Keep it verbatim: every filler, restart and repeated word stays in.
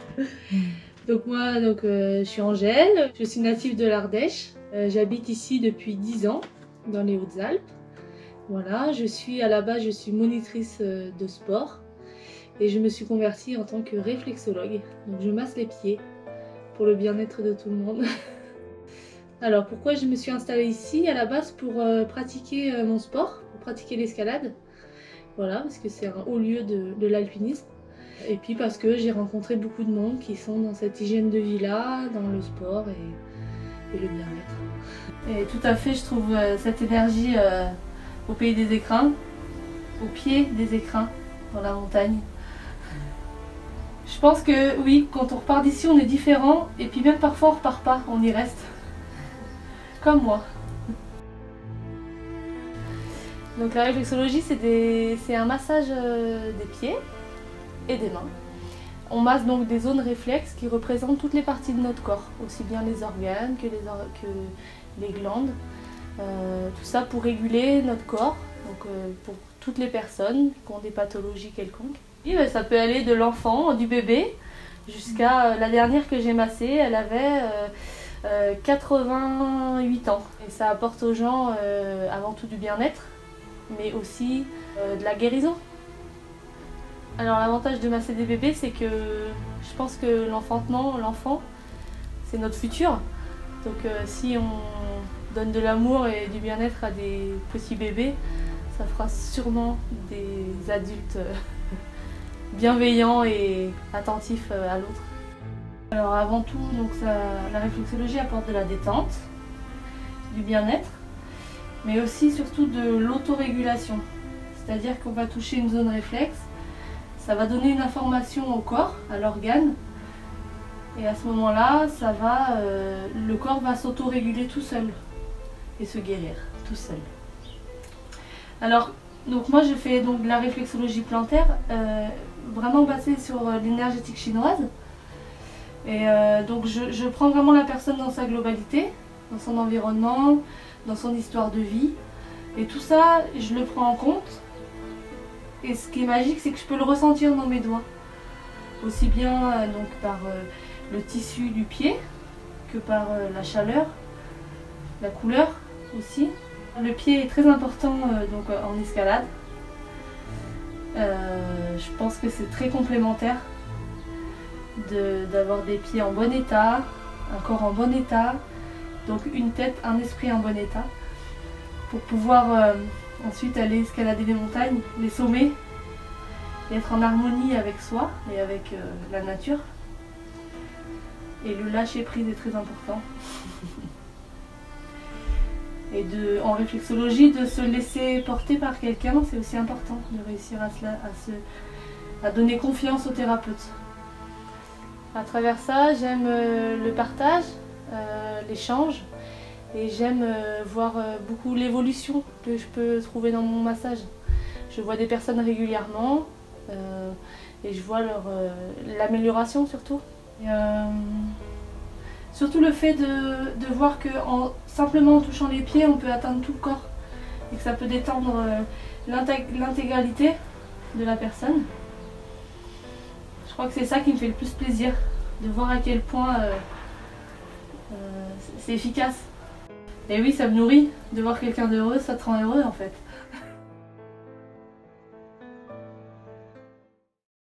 Donc moi, donc, euh, je suis Angèle, je suis native de l'Ardèche. Euh, J'habite ici depuis dix ans, dans les Hautes-Alpes. Voilà, je suis à la base, je suis monitrice euh, de sport. Et je me suis convertie en tant que réflexologue. Donc je masse les pieds pour le bien-être de tout le monde. Alors pourquoi je me suis installée ici à la base pour euh, pratiquer euh, mon sport, pour pratiquer l'escalade. Voilà, parce que c'est un haut lieu de, de l'alpinisme. Et puis parce que j'ai rencontré beaucoup de monde qui sont dans cette hygiène de vie-là, dans le sport et, et le bien-être. Et tout à fait, je trouve euh, cette énergie euh, au pays des écrins, au pied des écrins, dans la montagne. Je pense que oui, quand on repart d'ici, on est différent. Et puis même parfois, on repart pas, on y reste. Comme moi. Donc la réflexologie, c'est un massage euh, des pieds et des mains. On masse donc des zones réflexes qui représentent toutes les parties de notre corps, aussi bien les organes que les, or que les glandes. Euh, tout ça pour réguler notre corps, donc euh, pour toutes les personnes qui ont des pathologies quelconques. Et, euh, ça peut aller de l'enfant, du bébé, jusqu'à euh, la dernière que j'ai massée, elle avait euh, euh, quatre-vingt-huit ans. Et ça apporte aux gens euh, avant tout du bien-être, mais aussi euh, de la guérison. Alors l'avantage de masser des bébés, c'est que je pense que l'enfantement, l'enfant, c'est notre futur. Donc euh, si on donne de l'amour et du bien-être à des petits bébés, ça fera sûrement des adultes euh, bienveillants et attentifs à l'autre. Alors avant tout, donc ça, la réflexologie apporte de la détente, du bien-être, mais aussi surtout de l'autorégulation. C'est-à-dire qu'on va toucher une zone réflexe, ça va donner une information au corps, à l'organe, et à ce moment-là, ça va, euh, le corps va s'autoréguler tout seul et se guérir tout seul. Alors, donc moi je fais donc de la réflexologie plantaire, euh, vraiment basée sur l'énergétique chinoise. Et euh, donc je, je prends vraiment la personne dans sa globalité, dans son environnement, dans son histoire de vie. Et tout ça, je le prends en compte. Et ce qui est magique, c'est que je peux le ressentir dans mes doigts. Aussi bien euh, donc, par euh, le tissu du pied, que par euh, la chaleur, la couleur aussi. Le pied est très important euh, donc, en escalade. Euh, je pense que c'est très complémentaire d'avoir des pieds en bon état, un corps en bon état, donc une tête, un esprit en bon état, pour pouvoir euh, ensuite aller escalader les montagnes, les sommets, et être en harmonie avec soi et avec euh, la nature. Et le lâcher prise est très important. Et de, en réflexologie, de se laisser porter par quelqu'un, c'est aussi important, de réussir à, cela, à, se, à donner confiance au thérapeute. À travers ça, j'aime euh, le partage, euh, l'échange, et j'aime euh, voir euh, beaucoup l'évolution que je peux trouver dans mon massage. Je vois des personnes régulièrement, euh, et je vois leur euh, l'amélioration surtout. Et, euh, surtout le fait de, de voir que en, simplement en touchant les pieds, on peut atteindre tout le corps, et que ça peut détendre euh, l'intégralité de la personne. Je crois que c'est ça qui me fait le plus plaisir, de voir à quel point euh, euh, c'est efficace. Et oui, ça me nourrit, de voir quelqu'un d'heureux, ça te rend heureux en fait.